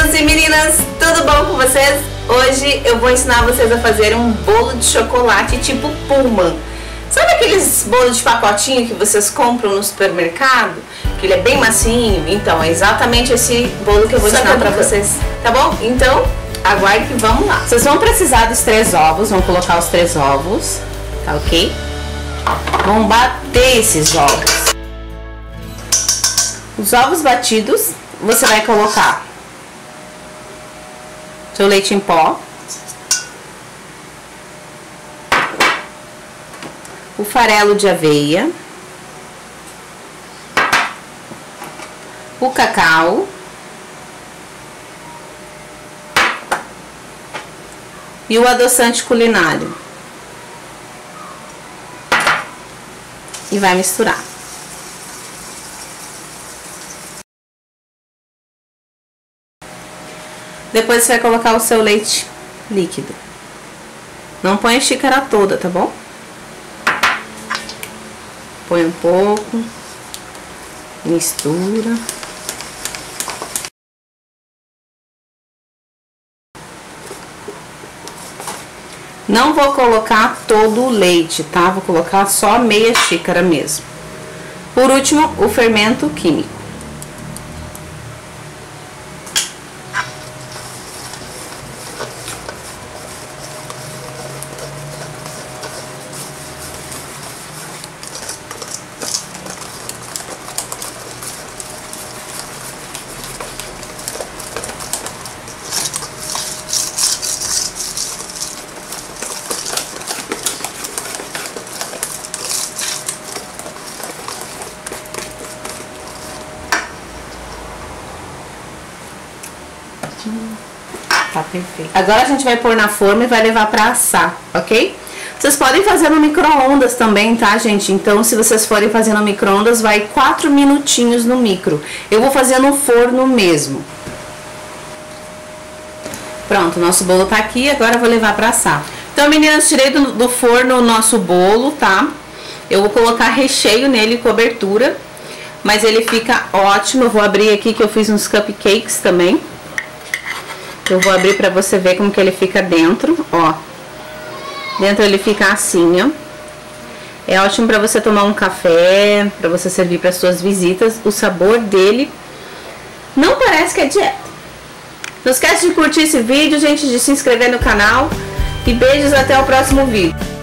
meninos e meninas, tudo bom com vocês? Hoje eu vou ensinar vocês a fazer um bolo de chocolate tipo Pullman. Sabe aqueles bolos de pacotinho que vocês compram no supermercado? Que ele é bem macinho? Então, é exatamente esse bolo que eu vou ensinar pra vocês, tá bom? Então, aguarde que vamos lá. Vocês vão precisar dos 3 ovos, vão colocar os 3 ovos, tá ok? Vão bater esses ovos. Os ovos batidos, você vai colocar seu leite em pó, o farelo de aveia, o cacau, e o adoçante culinário. E vai misturar. Depois você vai colocar o seu leite líquido. Não põe a xícara toda, tá bom? Põe um pouco. Mistura. Não vou colocar todo o leite, tá? Vou colocar só meia xícara mesmo. Por último, o fermento químico. Tá perfeito. Agora a gente vai pôr na forma e vai levar pra assar, ok? Vocês podem fazer no micro-ondas também, tá, gente? Então, se vocês forem fazer no micro-ondas, vai 4 minutinhos no micro. Eu vou fazer no forno mesmo. Pronto, nosso bolo tá aqui, agora eu vou levar pra assar. Então, meninas, tirei do forno o nosso bolo, tá? Eu vou colocar recheio nele, cobertura, mas ele fica ótimo. Eu vou abrir aqui que eu fiz uns cupcakes também. Eu vou abrir pra você ver como que ele fica dentro, ó. Dentro ele fica assim, ó. É ótimo pra você tomar um café, pra você servir para suas visitas. O sabor dele não parece que é dieta. Não esquece de curtir esse vídeo, gente, de se inscrever no canal. E beijos, até o próximo vídeo.